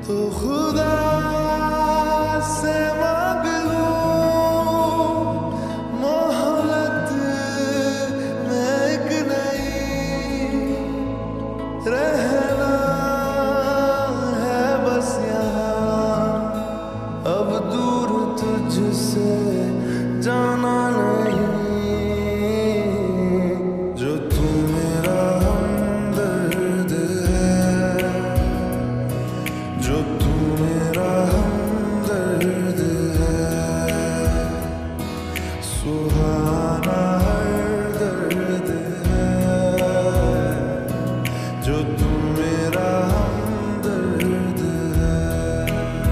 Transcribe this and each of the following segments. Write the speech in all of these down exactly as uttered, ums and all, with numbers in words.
तो खुदा से मांग लूं मोहलत में एक नई, रहना है बस यहाँ, अब दूर तुझसे जाना नहीं। जो तू मेरा हमदर्द है, जो तू मेरा हमदर्द है, सुहाना हर दर्द है, जो तू मेरा हमदर्द है।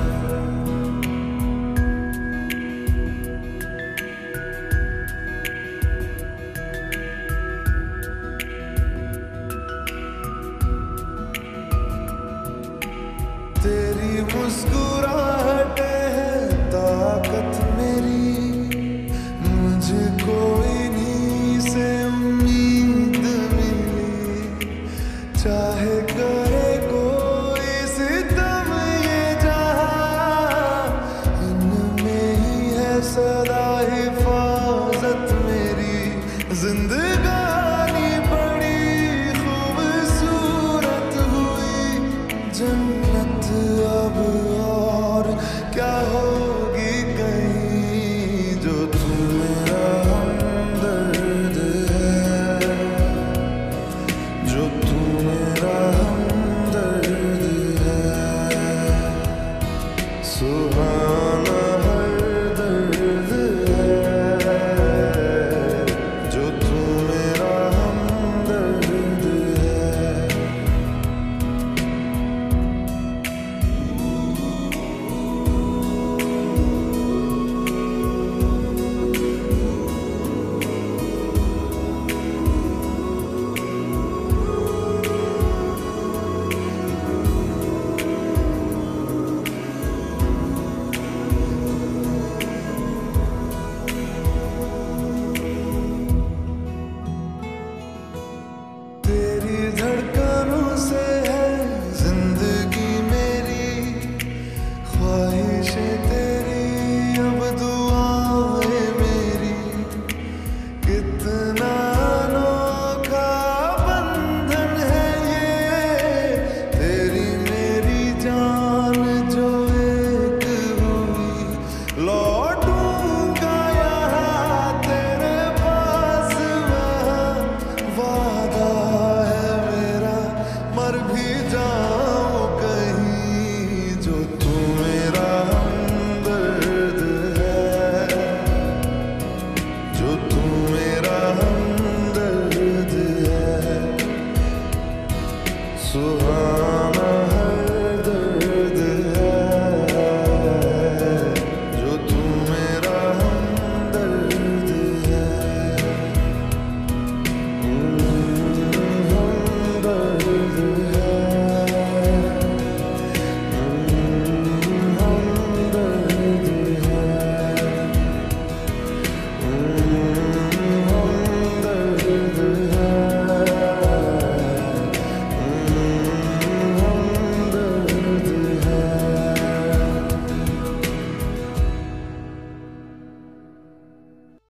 तेरी मुस्कुराहट है ताकत मेरी, मुझे कोई नहीं से उम्मीद मिली, चाहे करे कोई सितम ये जहां, इनमें ही है सदा हिफाजत मेरी। जिंदगानी बड़ी खूबसूरत हुई, जन्नत अब